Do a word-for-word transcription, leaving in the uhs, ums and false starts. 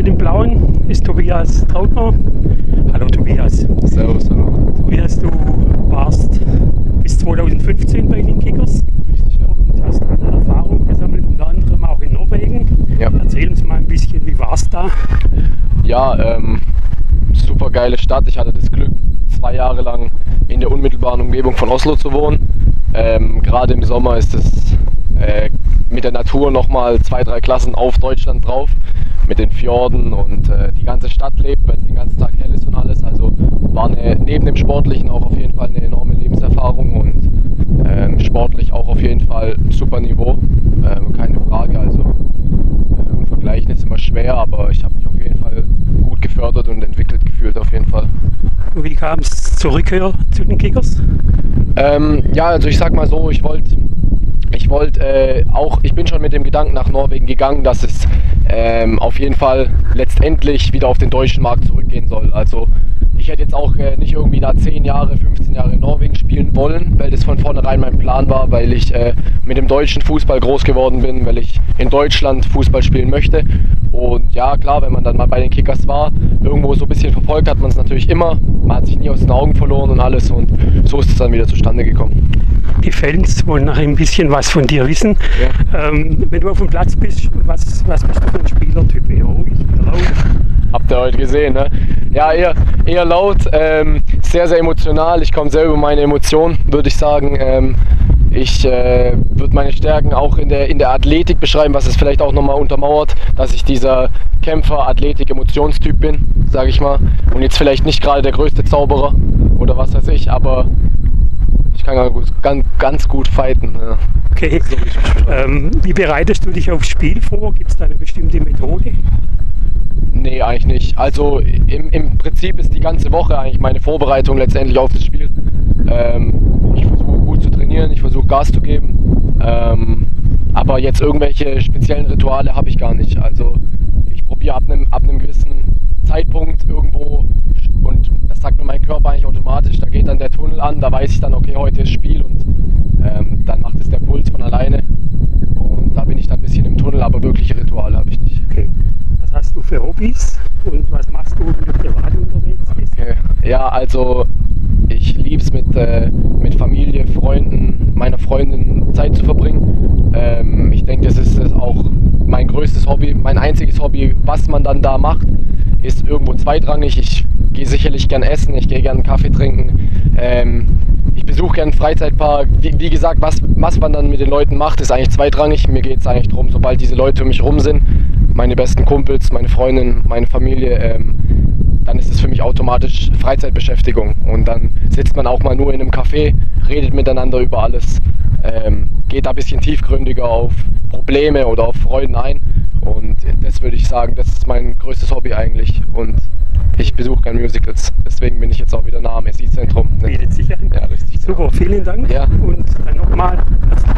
den Blauen ist Tobias Trautner. Hallo Tobias. Servus, hallo. Tobias, du warst bis zweitausendfünfzehn bei den Kickers. Richtig, ja. Und hast eine Erfahrung gesammelt, unter anderem auch in Norwegen. Ja. Erzähl uns mal ein bisschen, wie war es da? Ja, ähm, super geile Stadt. Ich hatte das Glück, zwei Jahre lang in der unmittelbaren Umgebung von Oslo zu wohnen. Ähm, Gerade im Sommer ist es äh, mit der Natur nochmal zwei, drei Klassen auf Deutschland drauf. Mit den Fjorden und äh, die ganze Stadt lebt, weil es den ganzen Tag hell ist und alles. Also war eine, neben dem Sportlichen auch auf jeden Fall eine enorme Lebenserfahrung und ähm, sportlich auch auf jeden Fall super Niveau. Ähm, keine Frage. Also ähm, vergleichen ist immer schwer, aber ich habe mich auf jeden Fall gut gefördert und entwickelt gefühlt auf jeden Fall. Wie kam es zur Rückkehr zu den Kickers? Ähm, ja, also ich sag mal so, ich wollte ich wollte äh, auch, ich bin schon mit dem Gedanken nach Norwegen gegangen, dass es ähm, auf jeden Fall letztendlich wieder auf den deutschen Markt zurückgehen soll. Also ich hätte jetzt auch äh, nicht irgendwie da zehn Jahre, fünfzehn Jahre in Norwegen spielen wollen, weil das von vornherein mein Plan war, weil ich äh, mit dem deutschen Fußball groß geworden bin, weil ich in Deutschland Fußball spielen möchte. Und ja, klar, wenn man dann mal bei den Kickers war, irgendwo so ein bisschen verfolgt hat man es natürlich immer. Man hat sich nie aus den Augen verloren und alles und so ist es dann wieder zustande gekommen. Die Fans wollen nachher ein bisschen was von dir wissen. Ja. Ähm, wenn du auf dem Platz bist, was, was bist du für ein Spielertyp? Eher ruhig, eher laut? Habt ihr heute gesehen, ne? Ja, eher, eher laut, ähm, sehr, sehr emotional. Ich komme sehr über meine Emotionen, würde ich sagen. Ähm, ich äh, würde meine Stärken auch in der, in der Athletik beschreiben, was es vielleicht auch nochmal untermauert, dass ich dieser Kämpfer, Athletik, Emotionstyp bin, sage ich mal. Und jetzt vielleicht nicht gerade der größte Zauberer oder was weiß ich, aber ich kann ganz, ganz gut fighten. Ja. Okay. So wie, ich ähm, wie bereitest du dich aufs Spiel vor? Gibt es da eine bestimmte Methode? Nee, eigentlich nicht. Also im, im Prinzip ist die ganze Woche eigentlich meine Vorbereitung letztendlich auf das Spiel. Ähm, ich versuche gut zu trainieren, ich versuche Gas zu geben. Ähm, aber jetzt irgendwelche speziellen Rituale habe ich gar nicht. Also ich probiere ab einem, ab einem gewissen Zeitpunkt irgendwo, und das sagt mir mein Körper eigentlich automatisch, da geht dann der Tunnel an, da weiß ich dann, okay, heute ist Spiel und ähm, dann macht es der Puls von alleine. Und da bin ich dann ein bisschen im Tunnel, aber wirkliche Rituale habe ich nicht. Okay. Was hast du für Hobbys und was machst du, wenn du privat unterwegs bist? Okay. Ja, also ich liebe es mit, äh, mit Familie, Freunden, meiner Freundin Zeit zu verbringen. Ähm, ich denke, das ist auch mein größtes Hobby, mein einziges Hobby. Was man dann da macht, ist irgendwo zweitrangig. Ich gehe sicherlich gern essen, ich gehe gern Kaffee trinken. Ähm, ich besuche gern einen Freizeitpark. Wie, wie gesagt, was, was man dann mit den Leuten macht, ist eigentlich zweitrangig. Mir geht es eigentlich darum, sobald diese Leute um mich rum sind, meine besten Kumpels, meine Freundin, meine Familie, ähm, dann ist es für mich automatisch Freizeitbeschäftigung. Und dann sitzt man auch mal nur in einem Café, redet miteinander über alles, ähm, geht da ein bisschen tiefgründiger auf Probleme oder auf Freuden ein. Und das würde ich sagen, das ist mein größtes Hobby eigentlich. Und ich besuche gerne Musicals. Deswegen bin ich jetzt auch wieder nah am S I-Zentrum. Bietet sich an. Ja, richtig. Super, genau. vielen Dank. Ja. Und dann nochmal herzlichen